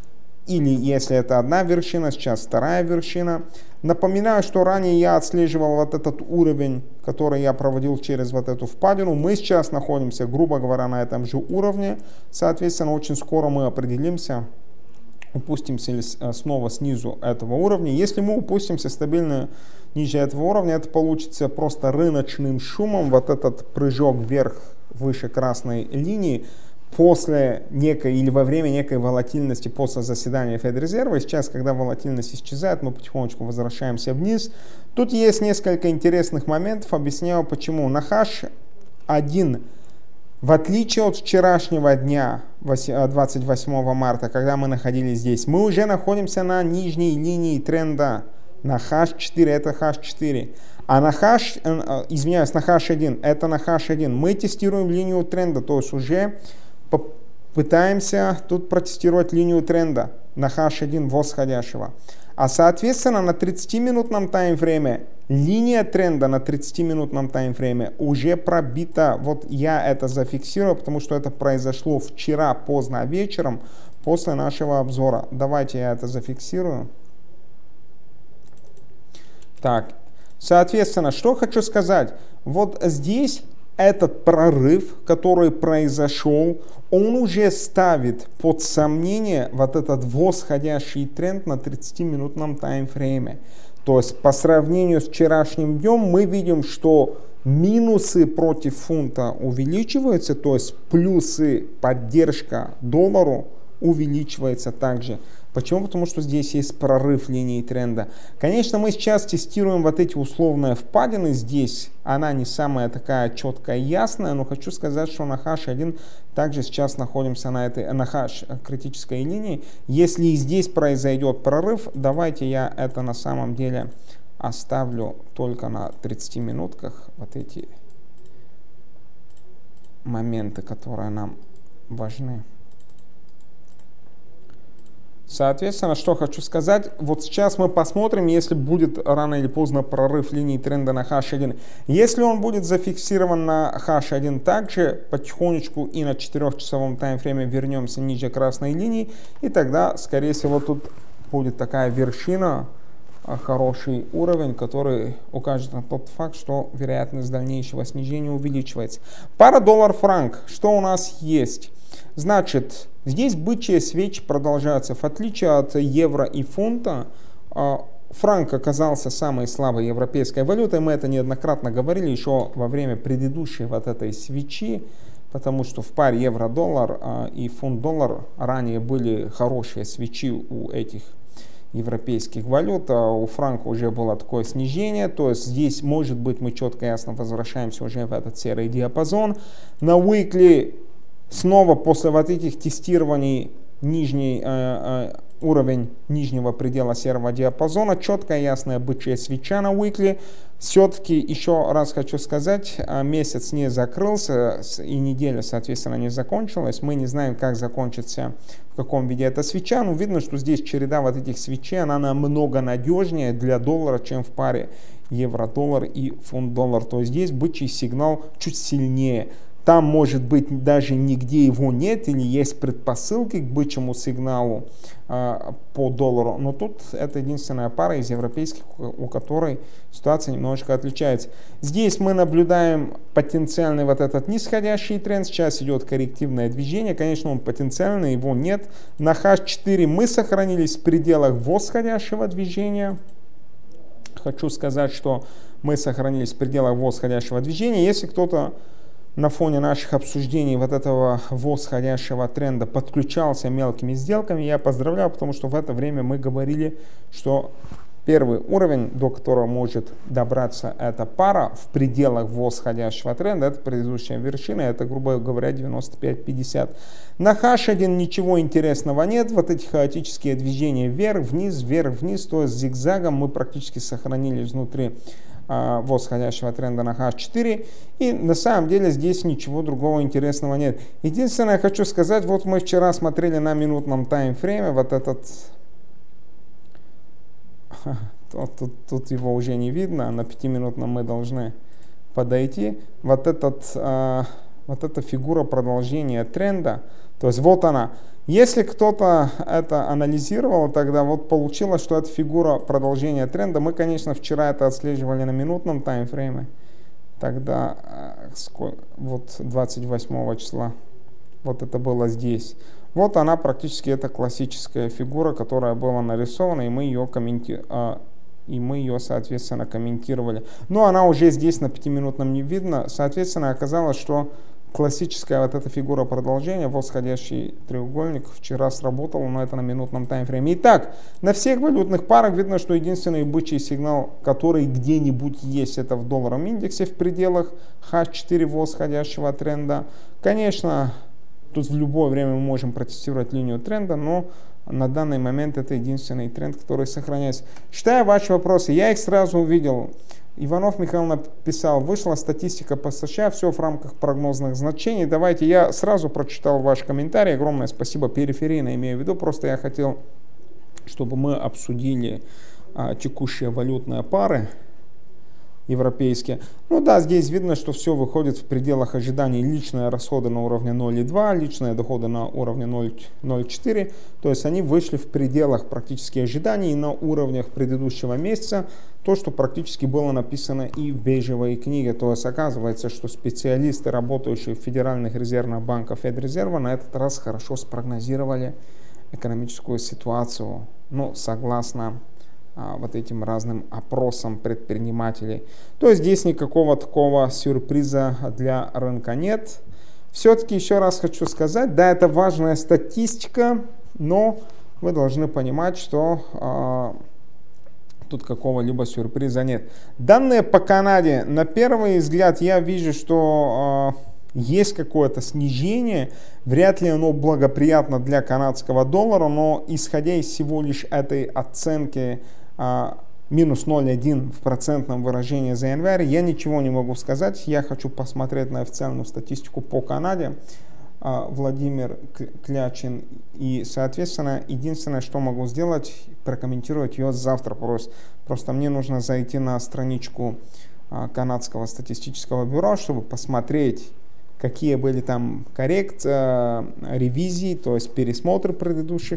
Или если это одна вершина, сейчас вторая вершина. Напоминаю, что ранее я отслеживал вот этот уровень, который я проводил через вот эту впадину. Мы сейчас находимся, грубо говоря, на этом же уровне. Соответственно, очень скоро мы определимся, упустимся ли снова снизу этого уровня. Если мы упустимся стабильно ниже этого уровня, это получится просто рыночным шумом. Вот этот прыжок вверх выше красной линии после некой или во время некой волатильности после заседания Федрезерва. Сейчас, когда волатильность исчезает, мы потихонечку возвращаемся вниз. Тут есть несколько интересных моментов. Объясняю почему. На H1, в отличие от вчерашнего дня, 28 марта, когда мы находились здесь, мы уже находимся на нижней линии тренда. На H4, это H4. А на извиняюсь, на H1, это на H1. Мы тестируем линию тренда, то есть уже пытаемся тут протестировать линию тренда на H1 восходящего. А соответственно на 30-минутном таймфрейме линия тренда на 30-минутном таймфрейме уже пробита. Вот я это зафиксирую, потому что это произошло вчера поздно вечером после нашего обзора. Давайте я это зафиксирую. Так, соответственно, что хочу сказать. Вот здесь этот прорыв, который произошел, он уже ставит под сомнение вот этот восходящий тренд на 30-минутном таймфрейме. То есть по сравнению с вчерашним днем мы видим, что минусы против фунта увеличиваются, то есть плюсы, поддержка доллару увеличивается также. Почему? Потому что здесь есть прорыв линии тренда. Конечно, мы сейчас тестируем вот эти условные впадины. Здесь она не самая такая четкая и ясная, но хочу сказать, что на H1 также сейчас находимся на H критической линии. Если и здесь произойдет прорыв, давайте я это на самом деле оставлю только на 30 минутках. Вот эти моменты, которые нам важны. Соответственно, что хочу сказать, вот сейчас мы посмотрим, если будет рано или поздно прорыв линии тренда на H1. Если он будет зафиксирован на H1, также потихонечку и на 4-часовом таймфрейме вернемся ниже красной линии, и тогда, скорее всего, тут будет такая вершина, хороший уровень, который укажет на тот факт, что вероятность дальнейшего снижения увеличивается. Пара доллар-франк, что у нас есть? Значит, здесь бычьи свечи продолжаются. В отличие от евро и фунта, франк оказался самой слабой европейской валютой. Мы это неоднократно говорили еще во время предыдущей вот этой свечи, потому что в паре евро-доллар и фунт-доллар ранее были хорошие свечи у этих европейских валют, а у франка уже было такое снижение, то есть здесь, может быть, мы четко и ясно возвращаемся уже в этот серый диапазон. На weekly снова после вот этих тестирований уровень нижнего предела серого диапазона, четкая и ясная бычья свеча на weekly. Все-таки еще раз хочу сказать, месяц не закрылся и неделя, соответственно, не закончилась. Мы не знаем, как закончится, в каком виде эта свеча. Но видно, что здесь череда вот этих свечей, она намного надежнее для доллара, чем в паре евро-доллар и фунт-доллар. То есть здесь бычий сигнал чуть сильнее. Там, может быть, даже нигде его нет или есть предпосылки к бычьему сигналу по доллару. Но тут это единственная пара из европейских, у которой ситуация немножечко отличается. Здесь мы наблюдаем потенциальный вот этот нисходящий тренд. Сейчас идет коррективное движение. Конечно, он потенциальный, его нет. На H4 мы сохранились в пределах восходящего движения. Хочу сказать, что мы сохранились в пределах восходящего движения. Если кто-то на фоне наших обсуждений вот этого восходящего тренда подключался мелкими сделками, я поздравляю, потому что в это время мы говорили, что первый уровень, до которого может добраться эта пара в пределах восходящего тренда, это предыдущая вершина, это, грубо говоря, 95.50. На H1 ничего интересного нет, вот эти хаотические движения вверх-вниз, то есть зигзагом мы практически сохранились внутри восходящего тренда на H4, и на самом деле здесь ничего другого интересного нет. Единственное, хочу сказать, вот мы вчера смотрели на минутном таймфрейме, вот этот, тут его уже не видно, на 5-минутном мы должны подойти, вот эта фигура продолжения тренда, то есть вот она. Если кто-то это анализировал, тогда вот получилось, что это фигура продолжения тренда. Мы, конечно, вчера это отслеживали на минутном таймфрейме. Тогда вот 28 числа, вот это было здесь. Вот она практически, это классическая фигура, которая была нарисована, и мы ее соответственно, комментировали. Но она уже здесь на 5-минутном не видно. Соответственно, оказалось, что классическая вот эта фигура продолжения, восходящий треугольник, вчера сработал, но это на минутном таймфрейме. Итак, на всех валютных парах видно, что единственный бычий сигнал, который где-нибудь есть, это в долларовом индексе в пределах H4 восходящего тренда. Конечно, тут в любое время мы можем протестировать линию тренда, но на данный момент это единственный тренд, который сохраняется. Читая ваши вопросы, я их сразу увидел. Иванов Михаил написал: вышла статистика по США, все в рамках прогнозных значений. Давайте, я сразу прочитал ваш комментарий. Огромное спасибо, периферийно имею в виду. Просто я хотел, чтобы мы обсудили текущие валютные пары европейские. Ну да, здесь видно, что все выходит в пределах ожиданий. Личные расходы на уровне 0,2, личные доходы на уровне 0,4. То есть они вышли в пределах практически ожиданий на уровнях предыдущего месяца. То, что практически было написано и в бежевой книге. То есть оказывается, что специалисты, работающие в Федеральных резервных банках Федрезерва, на этот раз хорошо спрогнозировали экономическую ситуацию. Ну, согласно вот этим разным опросам предпринимателей. То есть здесь никакого такого сюрприза для рынка нет. Все-таки еще раз хочу сказать, да, это важная статистика, но вы должны понимать, что тут какого-либо сюрприза нет. Данные по Канаде, на первый взгляд я вижу, что есть какое-то снижение, вряд ли оно благоприятно для канадского доллара, но исходя из всего лишь этой оценки минус 0,1 в процентном выражении за январь, я ничего не могу сказать. Я хочу посмотреть на официальную статистику по Канаде. Владимир Клячин. И, соответственно, единственное, что могу сделать, прокомментировать ее завтра. Просто мне нужно зайти на страничку Канадского статистического бюро, чтобы посмотреть, какие были там коррекции, ревизии, то есть пересмотр предыдущих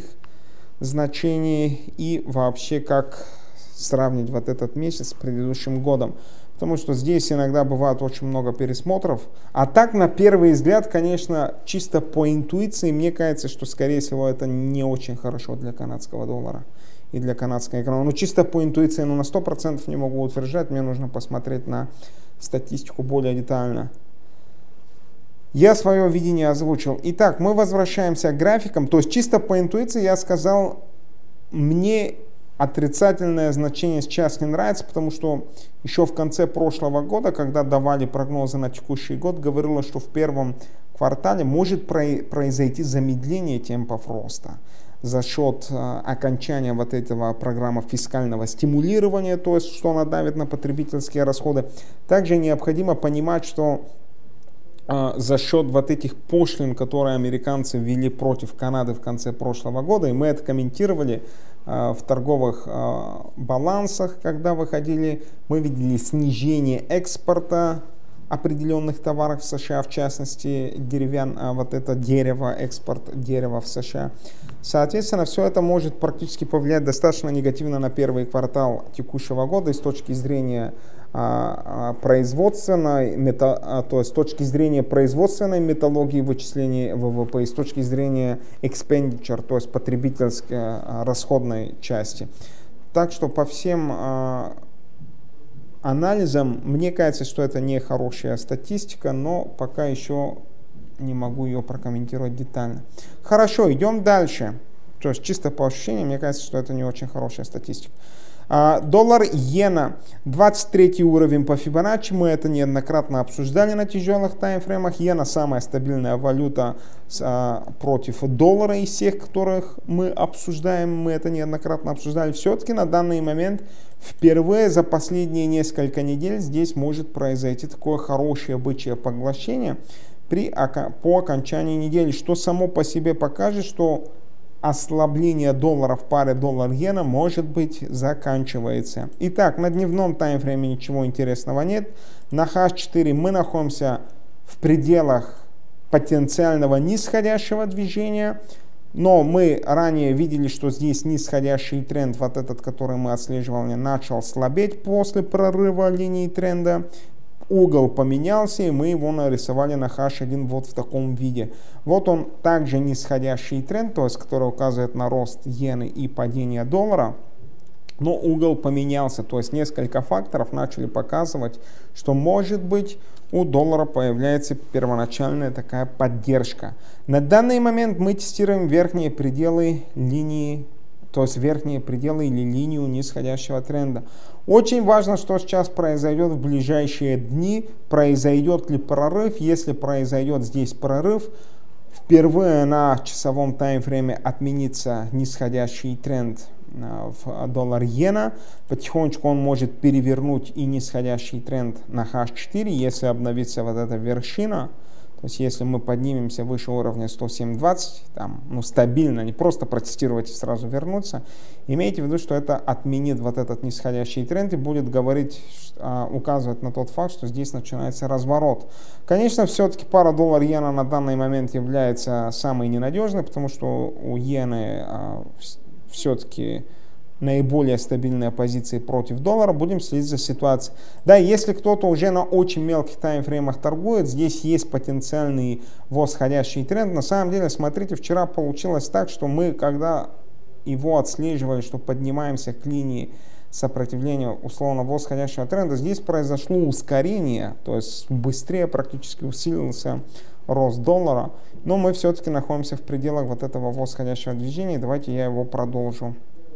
значений и вообще как сравнить вот этот месяц с предыдущим годом. Потому что здесь иногда бывает очень много пересмотров. А так, на первый взгляд, конечно, чисто по интуиции, мне кажется, что, скорее всего, это не очень хорошо для канадского доллара и для канадской экономики. Но чисто по интуиции, на 100% не могу утверждать. Мне нужно посмотреть на статистику более детально. Я свое видение озвучил. Итак, мы возвращаемся к графикам. То есть чисто по интуиции я сказал, мне отрицательное значение сейчас не нравится, потому что еще в конце прошлого года, когда давали прогнозы на текущий год, говорилось, что в первом квартале может произойти замедление темпов роста за счет окончания вот этого программы фискального стимулирования, то есть что она давит на потребительские расходы. Также необходимо понимать, что за счет вот этих пошлин, которые американцы ввели против Канады в конце прошлого года, и мы это комментировали в торговых балансах, когда выходили, мы видели снижение экспорта определенных товаров в США, в частности вот это дерево, экспорт дерева в США. Соответственно, все это может практически повлиять достаточно негативно на первый квартал текущего года и с точки зрения производственной, то есть с точки зрения производственной методологии вычисления ВВП и с точки зрения expenditure, то есть потребительской расходной части. Так что по всем анализам, мне кажется, что это не хорошая статистика, но пока еще не могу ее прокомментировать детально. Хорошо, идем дальше. То есть чисто по ощущениям, мне кажется, что это не очень хорошая статистика. Доллар-иена, 23 уровень по Фибоначчи, мы это неоднократно обсуждали на тяжелых таймфреймах. Иена самая стабильная валюта против доллара из всех, которых мы обсуждаем, мы это неоднократно обсуждали. Все-таки на данный момент впервые за последние несколько недель здесь может произойти такое хорошее бычье поглощение по окончании недели, что само по себе покажет, что ослабление доллара в паре доллар-иена, может быть, заканчивается. Итак, на дневном таймфрейме ничего интересного нет. На H4 мы находимся в пределах потенциального нисходящего движения, но мы ранее видели, что здесь нисходящий тренд, вот этот, который мы отслеживали, начал слабеть после прорыва линии тренда. Угол поменялся, и мы его нарисовали на H1 вот в таком виде. Вот он также нисходящий тренд, то есть который указывает на рост иены и падение доллара. но угол поменялся, то есть несколько факторов начали показывать, что может быть у доллара появляется первоначальная такая поддержка. На данный момент мы тестируем верхние пределы линии, то есть верхние пределы или линию нисходящего тренда. Очень важно, что сейчас произойдет в ближайшие дни, произойдет ли прорыв. Если произойдет здесь прорыв, впервые на часовом таймфрейме отменится нисходящий тренд в доллар-иена. Потихонечку он может перевернуть и нисходящий тренд на H4, если обновится вот эта вершина. То есть если мы поднимемся выше уровня 107.20, там, стабильно, не просто протестировать и сразу вернуться, имейте в виду, что это отменит вот этот нисходящий тренд и будет говорить, указывать на тот факт, что здесь начинается разворот. Конечно, все-таки пара доллар-иена на данный момент является самой ненадежной, потому что у иены все-таки наиболее стабильные позиции против доллара. Будем следить за ситуацией. Да, если кто-то уже на очень мелких таймфреймах торгует, здесь есть потенциальный восходящий тренд. На самом деле, смотрите, вчера получилось так, что мы, когда его отслеживали, что поднимаемся к линии сопротивления условно восходящего тренда, здесь произошло ускорение, то есть быстрее практически усилился рост доллара, но мы все-таки находимся в пределах вот этого восходящего движения. Давайте я его продолжу.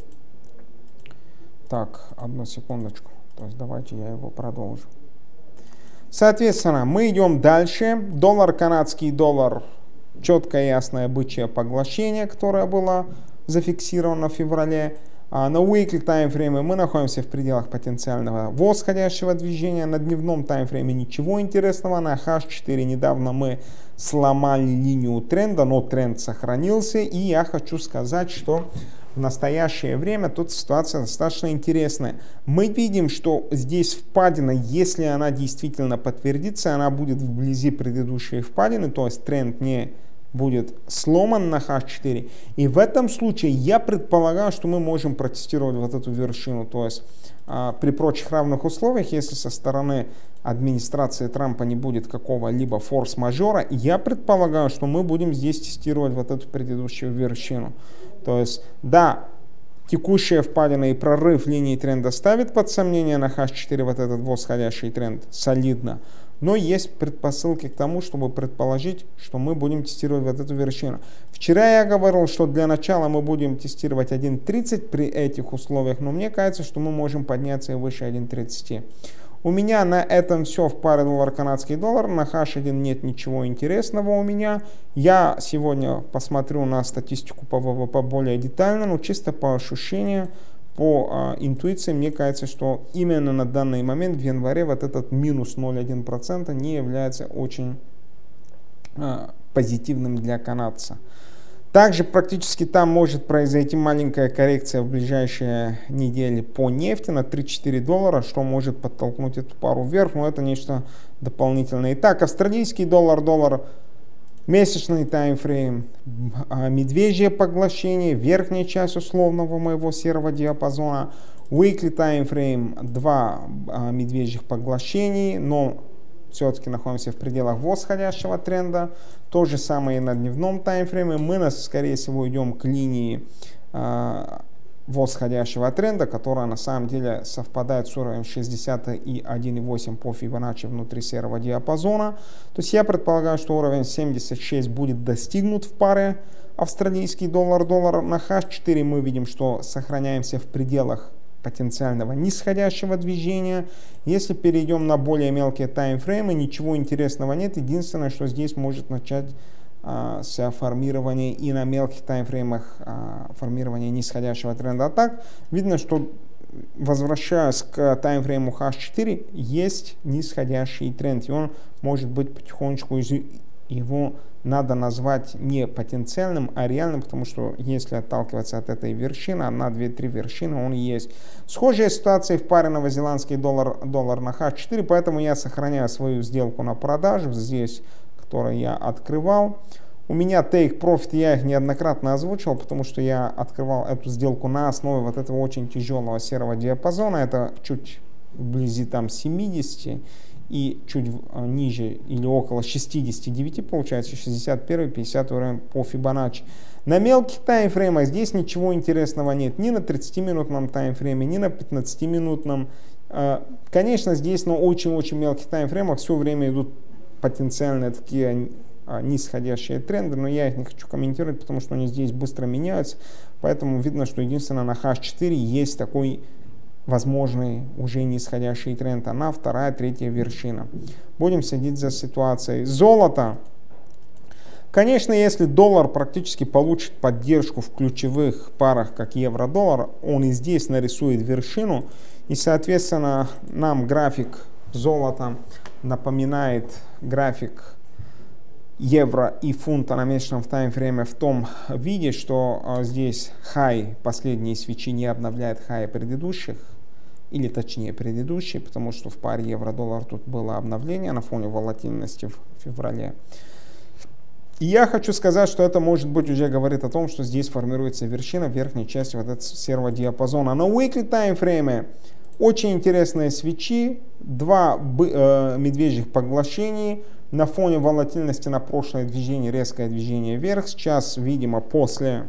Так, одну секундочку. То есть давайте я его продолжу. Соответственно, мы идем дальше. Доллар, канадский доллар. Четкое, ясное бычье поглощение, которое было зафиксировано в феврале. На weekly таймфрейме мы находимся в пределах потенциального восходящего движения. На дневном таймфрейме ничего интересного. На H4 недавно мы сломали линию тренда, но тренд сохранился. И я хочу сказать, что в настоящее время тут ситуация достаточно интересная. Мы видим, что здесь впадина, если она действительно подтвердится, она будет вблизи предыдущей впадины, то есть тренд не будет сломан на H4. И в этом случае я предполагаю, что мы можем протестировать вот эту вершину. То есть при прочих равных условиях, если со стороны администрации Трампа не будет какого-либо форс-мажора, я предполагаю, что мы будем здесь тестировать вот эту предыдущую вершину. То есть, да, текущая впадина и прорыв линии тренда ставит под сомнение на H4 вот этот восходящий тренд солидно, но есть предпосылки к тому, чтобы предположить, что мы будем тестировать вот эту вершину. Вчера я говорил, что для начала мы будем тестировать 1.30 при этих условиях, но мне кажется, что мы можем подняться и выше 1.30. У меня на этом все в паре доллар-канадский доллар. На H1 нет ничего интересного у меня. Я сегодня посмотрю на статистику по ВВП более детально, но чисто по ощущениям, по интуиции, мне кажется, что именно на данный момент в январе вот этот минус 0,1% не является очень позитивным для канадца. Также практически там может произойти маленькая коррекция в ближайшие недели по нефти на 3-4 доллара, что может подтолкнуть эту пару вверх, но это нечто дополнительное. Итак, австралийский доллар, месячный таймфрейм, медвежье поглощение, верхняя часть условного моего серого диапазона, weekly таймфрейм, 2 медвежьих поглощений, но все-таки находимся в пределах восходящего тренда. То же самое и на дневном таймфрейме. Мы, скорее всего, идем к линии восходящего тренда, которая на самом деле совпадает с уровнем 60,1,8 по Фибоначчи внутри серого диапазона. То есть я предполагаю, что уровень 76 будет достигнут в паре австралийский доллар. На H4 мы видим, что сохраняемся в пределах потенциального нисходящего движения. Если перейдем на более мелкие таймфреймы, ничего интересного нет. Единственное, что здесь может начать с формирования и на мелких таймфреймах формирования нисходящего тренда. А так видно, что, возвращаясь к таймфрейму H4, есть нисходящий тренд, и он может быть потихонечку, его надо назвать не потенциальным, а реальным, потому что если отталкиваться от этой вершины, 1, 2, 3 вершины, он есть. Схожая ситуация в паре новозеландский доллар на H4, поэтому я сохраняю свою сделку на продажу здесь, которую я открывал. У меня take profit, я их неоднократно озвучивал, потому что я открывал эту сделку на основе вот этого очень тяжелого серого диапазона, это чуть вблизи там 70 и чуть ниже или около 69, получается 61, 50 уровень по Фибоначчи. На мелких таймфреймах здесь ничего интересного нет. Ни на 30-минутном таймфрейме, ни на 15-минутном. Конечно, здесь на очень-очень мелких таймфреймах все время идут потенциально такие нисходящие тренды, но я их не хочу комментировать, потому что они здесь быстро меняются. Поэтому видно, что единственно на H4 есть такой возможный уже нисходящий тренд. Она вторая, третья вершина. Будем следить за ситуацией. Золото. Конечно, если доллар практически получит поддержку в ключевых парах, как евро-доллар, он и здесь нарисует вершину. И, соответственно, нам график золота напоминает график евро и фунта на месячном таймфрейме в том виде, что здесь хай последние свечи не обновляет хай предыдущих, или точнее предыдущие, потому что в паре евро-доллар тут было обновление на фоне волатильности в феврале. И я хочу сказать, что это может быть уже говорит о том, что здесь формируется вершина в верхней части вот этого серого диапазона. На weekly таймфрейме очень интересные свечи, два медвежьих поглощений. На фоне волатильности на прошлое движение, резкое движение вверх. Сейчас, видимо, после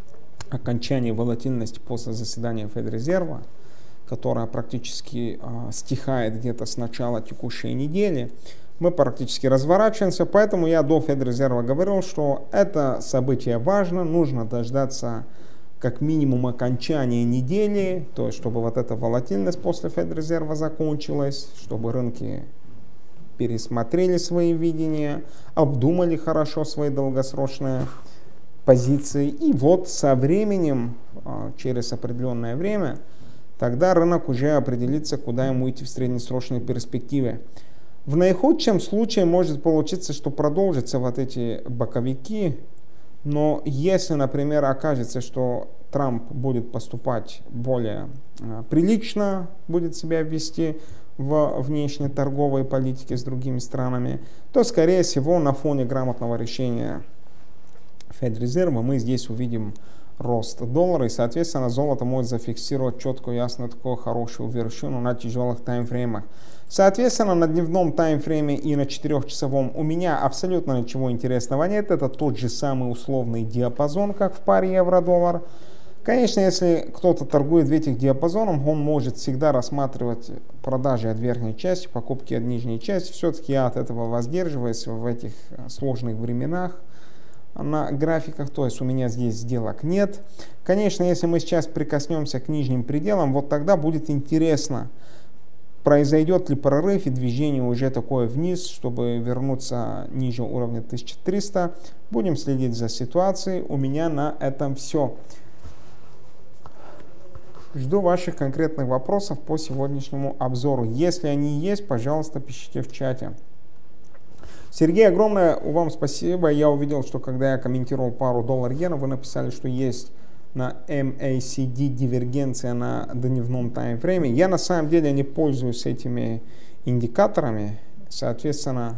окончания волатильности, после заседания Федрезерва, которая практически стихает где-то с начала текущей недели, мы практически разворачиваемся. Поэтому я до Федрезерва говорил, что это событие важно, нужно дождаться как минимум окончания недели, то есть чтобы вот эта волатильность после Федрезерва закончилась, чтобы рынки пересмотрели свои видения, обдумали хорошо свои долгосрочные позиции. И вот со временем, через определенное время, тогда рынок уже определится, куда ему идти в среднесрочной перспективе. В наихудшем случае может получиться, что продолжатся вот эти боковики, но если, например, окажется, что Трамп будет поступать более прилично, будет себя вести в внешнеторговой политике с другими странами, то, скорее всего, на фоне грамотного решения Федрезерва мы здесь увидим рост доллара, и, соответственно, золото может зафиксировать четкую, ясно, такую хорошую вершину на тяжелых таймфреймах. Соответственно, на дневном таймфрейме и на 4-часовом у меня абсолютно ничего интересного нет. Это тот же самый условный диапазон, как в паре евро-доллар. Конечно, если кто-то торгует в этих диапазонах, он может всегда рассматривать продажи от верхней части, покупки от нижней части. Все-таки я от этого воздерживаюсь в этих сложных временах на графиках, то есть у меня здесь сделок нет. Конечно, если мы сейчас прикоснемся к нижним пределам, вот тогда будет интересно, произойдет ли прорыв и движение уже такое вниз, чтобы вернуться ниже уровня 1300. Будем следить за ситуацией. У меня на этом все. Жду ваших конкретных вопросов по сегодняшнему обзору. Если они есть, пожалуйста, пишите в чате. Сергей, огромное вам спасибо. Я увидел, что когда я комментировал пару доллар-иена, вы написали, что есть на MACD дивергенция на дневном таймфрейме. Я на самом деле не пользуюсь этими индикаторами. Соответственно,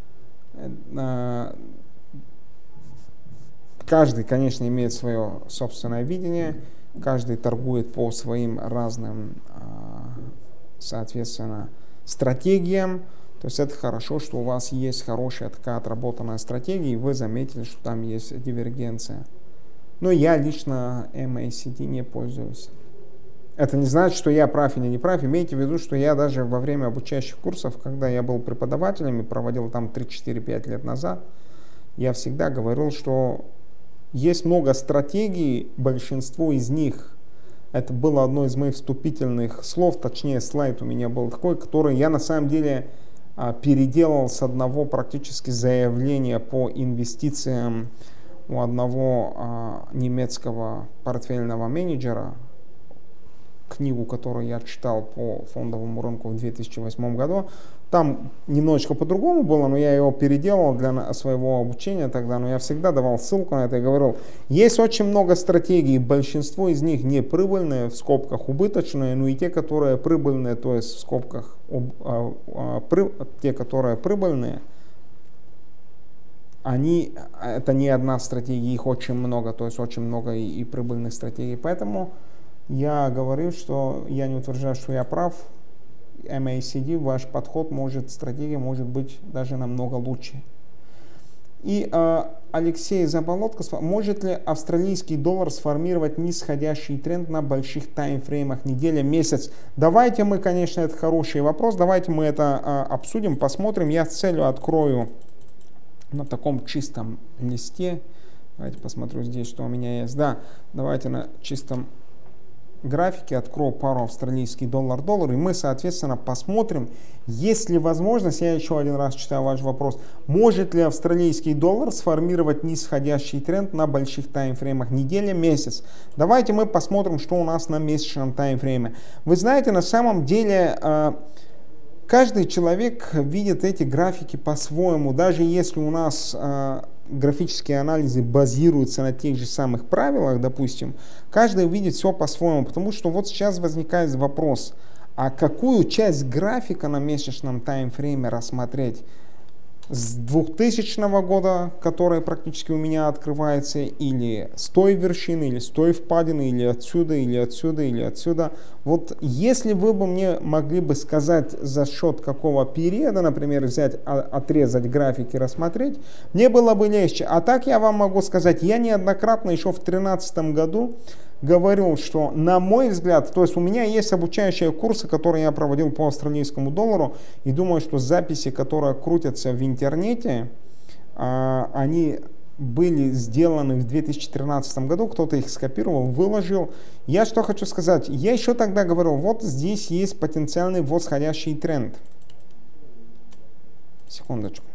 каждый, конечно, имеет свое собственное видение. Каждый торгует по своим разным, соответственно, стратегиям. То есть это хорошо, что у вас есть хорошая такая отработанная стратегия, и вы заметили, что там есть дивергенция. Но я лично MACD не пользуюсь. Это не значит, что я прав или не прав. Имейте в виду, что я даже во время обучающих курсов, когда я был преподавателем и проводил там 3-4-5 лет назад, я всегда говорил, что есть много стратегий, большинство из них, это было одно из моих вступительных слов, точнее слайд у меня был такой, который я на самом деле переделал с одного практически заявления по инвестициям у одного немецкого портфельного менеджера, книгу, которую я читал по фондовому рынку в 2008 году. Там немножечко по-другому было, но я его переделал для своего обучения тогда, но я всегда давал ссылку на это и говорил, есть очень много стратегий, большинство из них не прибыльные, в скобках убыточные, но и те, которые прибыльные, то есть в скобках те, которые прибыльные, это не одна стратегия, их очень много, то есть очень много и прибыльных стратегий. Поэтому я говорю, что я не утверждаю, что я прав. MACD, ваш подход стратегия может быть даже намного лучше. И Алексей Заболотко, может ли австралийский доллар сформировать нисходящий тренд на больших таймфреймах, неделя, месяц? Давайте мы, конечно, это хороший вопрос, давайте мы это обсудим, посмотрим. Я с целью открою на таком чистом листе. Давайте посмотрю здесь, что у меня есть. Да, давайте на чистом графике открою пару австралийский доллар, и мы, соответственно, посмотрим, есть ли возможность, я еще один раз читаю ваш вопрос, может ли австралийский доллар сформировать нисходящий тренд на больших таймфреймах, неделя, месяц. Давайте мы посмотрим, что у нас на месячном таймфрейме. Вы знаете, на самом деле, каждый человек видит эти графики по-своему, даже если у нас графические анализы базируются на тех же самых правилах, допустим, каждый видит все по-своему, потому что вот сейчас возникает вопрос, а какую часть графика на месячном таймфрейме рассмотреть? С 2000 года, который практически у меня открывается, или с той вершины, или с той впадины, или отсюда, или отсюда, или отсюда. Вот если вы бы мне могли бы сказать, за счет какого периода, например, взять, отрезать графики, рассмотреть, мне было бы легче. А так я вам могу сказать, я неоднократно еще в 2013 году говорил, что на мой взгляд, то есть у меня есть обучающие курсы, которые я проводил по австралийскому доллару, и думаю, что записи, которые крутятся в интернете, они были сделаны в 2013 году, кто-то их скопировал, выложил. Я что хочу сказать, я еще тогда говорил, вот здесь есть потенциальный восходящий тренд. Секундочку.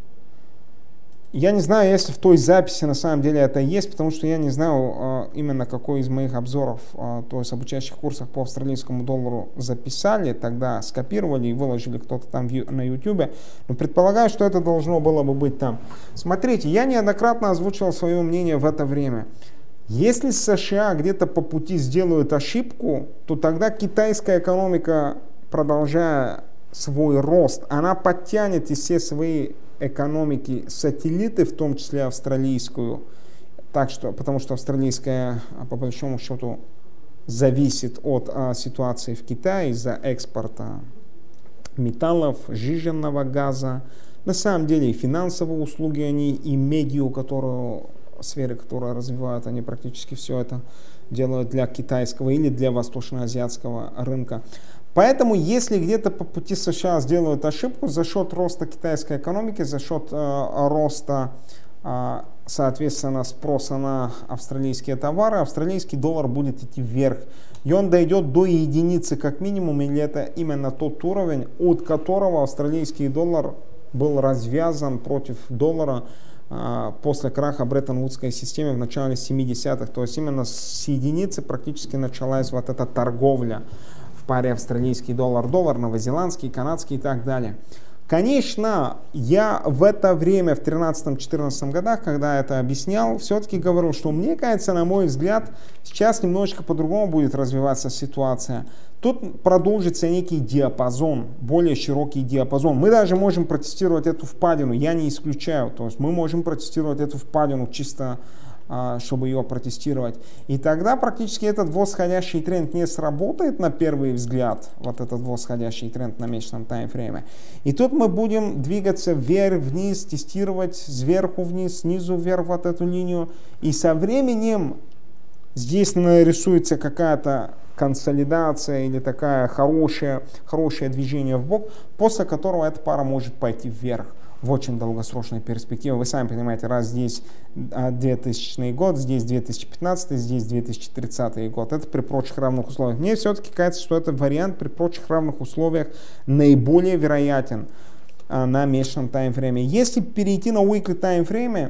Я не знаю, если в той записи на самом деле это есть, потому что я не знаю именно какой из моих обзоров, то есть обучающих курсов по австралийскому доллару записали, тогда скопировали и выложили кто-то там на YouTube. Но предполагаю, что это должно было бы быть там. Смотрите, я неоднократно озвучивал свое мнение в это время. Если США где-то по пути сделают ошибку, то тогда китайская экономика, продолжая свой рост, она подтянет и все свои экономики сателлиты, в том числе австралийскую, так что, потому что австралийская, по большому счету, зависит от ситуации в Китае из-за экспорта металлов, сжиженного газа. На самом деле и финансовые услуги они, и медиа, сферы, которые развивают, они практически все это делают для китайского или для восточноазиатского рынка. Поэтому, если где-то по пути США сделают ошибку за счет роста китайской экономики, за счет роста, соответственно, спроса на австралийские товары, австралийский доллар будет идти вверх. И он дойдет до единицы как минимум, или это именно тот уровень, от которого австралийский доллар был развязан против доллара после краха Бреттон-Вудской системы в начале 70-х. То есть именно с единицы практически началась вот эта торговля в паре австралийский доллар, новозеландский, канадский и так далее. Конечно, я в это время, в 2013-2014 годах, когда это объяснял, все-таки говорил, что мне кажется, на мой взгляд, сейчас немножечко по-другому будет развиваться ситуация. Тут продолжится некий диапазон, более широкий диапазон. Мы даже можем протестировать эту впадину, я не исключаю. То есть мы можем протестировать эту впадину чисто, чтобы ее протестировать. И тогда практически этот восходящий тренд не сработает на первый взгляд, вот этот восходящий тренд на месячном таймфрейме. И тут мы будем двигаться вверх-вниз, тестировать сверху вниз, снизу вверх вот эту линию. И со временем здесь нарисуется какая-то консолидация или такая хорошее движение в бок, после которого эта пара может пойти вверх в очень долгосрочной перспективе. Вы сами понимаете, раз здесь 2000 год, здесь 2015, здесь 2030 год. Это при прочих равных условиях. Мне все-таки кажется, что этот вариант при прочих равных условиях наиболее вероятен на месячном таймфрейме. Если перейти на weekly таймфрейме,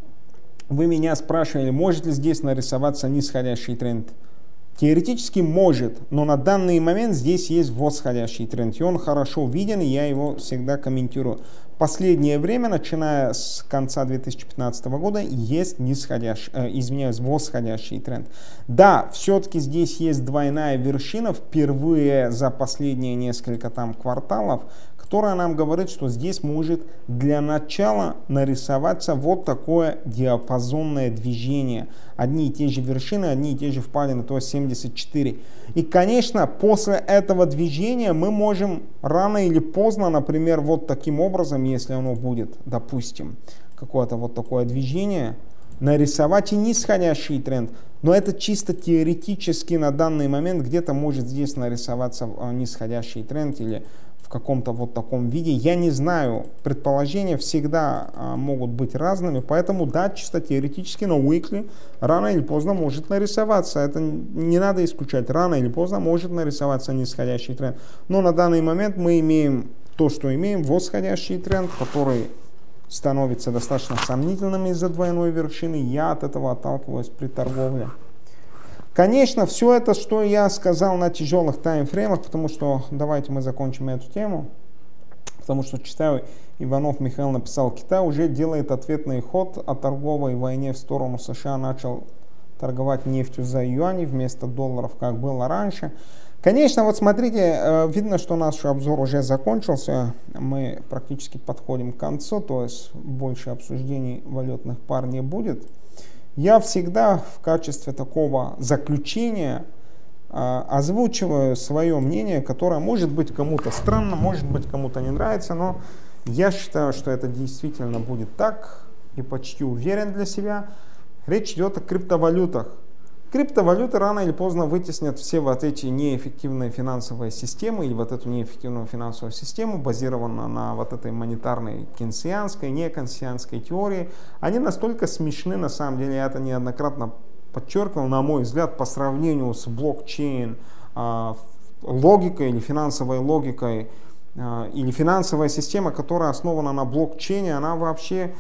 вы меня спрашивали, может ли здесь нарисоваться нисходящий тренд. Теоретически может, но на данный момент здесь есть восходящий тренд, и он хорошо виден, и я его всегда комментирую. В последнее время, начиная с конца 2015 года, есть восходящий тренд. Да, все-таки здесь есть двойная вершина, впервые за последние несколько кварталов, которая нам говорит, что здесь может для начала нарисоваться вот такое диапазонное движение. Одни и те же вершины, одни и те же впадины, то есть 74. И, конечно, после этого движения мы можем рано или поздно, например, вот таким образом, если оно будет, допустим, какое-то вот такое движение, нарисовать и нисходящий тренд. Но это чисто теоретически на данный момент где-то может здесь нарисоваться нисходящий тренд или в каком-то вот таком виде. Я не знаю, предположения всегда могут быть разными, поэтому да, чисто теоретически на weekly рано или поздно может нарисоваться. Это не надо исключать, рано или поздно может нарисоваться нисходящий тренд. Но на данный момент мы имеем то, что имеем, восходящий тренд, который становится достаточно сомнительным из-за двойной вершины. Я от этого отталкиваюсь при торговле. Конечно, все это, что я сказал на тяжелых таймфреймах, потому что давайте мы закончим эту тему. Потому что читаю, Иванов Михаил написал, Китай уже делает ответный ход о торговой войне в сторону США, начал торговать нефтью за юани вместо долларов, как было раньше. Конечно, вот смотрите, видно, что наш обзор уже закончился, мы практически подходим к концу, то есть больше обсуждений валютных пар не будет. Я всегда в качестве такого заключения озвучиваю свое мнение, которое может быть кому-то странно, может быть кому-то не нравится, но я считаю, что это действительно будет так и почти уверен для себя. Речь идет о криптовалютах. Криптовалюты рано или поздно вытеснят все вот эти неэффективные финансовые системы или вот эту неэффективную финансовую систему, базированную на вот этой монетарной кейнсианской, некейнсианской теории. Они настолько смешны, на самом деле, я это неоднократно подчеркивал, на мой взгляд, по сравнению с блокчейн логикой или финансовой логикой, или финансовая система, которая основана на блокчейне, она вообще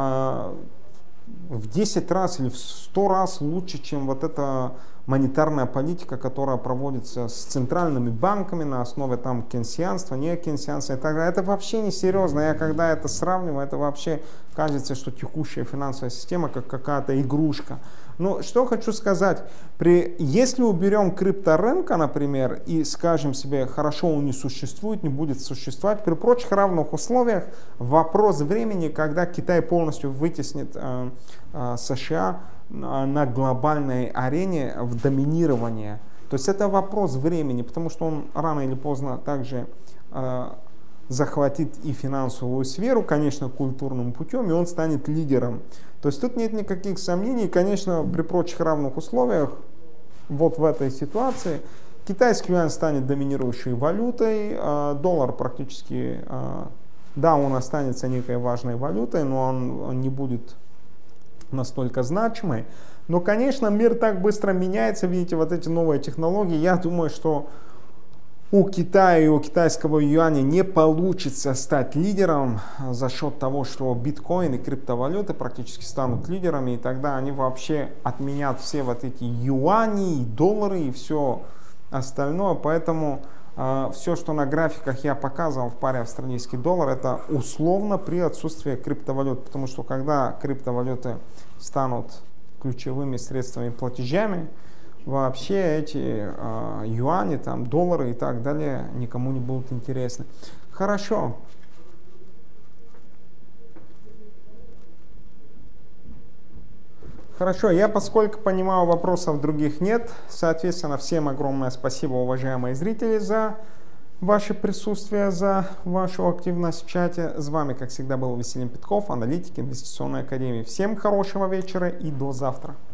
в 10 раз или в 100 раз лучше, чем вот эта монетарная политика, которая проводится с центральными банками на основе там кейнсианства, не кейнсианства и так далее. Это вообще не серьезно. Я когда это сравниваю, это вообще кажется, что текущая финансовая система как какая-то игрушка. Ну, что хочу сказать. Если уберем крипторынка, например, и скажем себе, хорошо, он не существует, не будет существовать, при прочих равных условиях вопрос времени, когда Китай полностью вытеснит США на глобальной арене в доминирование. То есть это вопрос времени, потому что он рано или поздно также захватит и финансовую сферу, конечно, культурным путем, и он станет лидером. То есть тут нет никаких сомнений. Конечно, при прочих равных условиях, вот в этой ситуации, китайский юань станет доминирующей валютой, доллар практически, да, он останется некой важной валютой, но он не будет настолько значимой. Но, конечно, мир так быстро меняется, видите, вот эти новые технологии. Я думаю, что у Китая и у китайского юаня не получится стать лидером за счет того, что биткоин и криптовалюты практически станут лидерами, и тогда они вообще отменят все вот эти юани, и доллары и все остальное. Поэтому все, что на графиках я показывал в паре австралийский доллар, это условно при отсутствии криптовалют, потому что когда криптовалюты станут ключевыми средствами платежами, вообще эти юани, там, доллары и так далее никому не будут интересны. Хорошо. Хорошо, я, поскольку понимаю, вопросов других нет, соответственно, всем огромное спасибо, уважаемые зрители, за ваше присутствие, за вашу активность в чате. С вами, как всегда, был Василий Петков, аналитик Инвестиционной академии. Всем хорошего вечера и до завтра.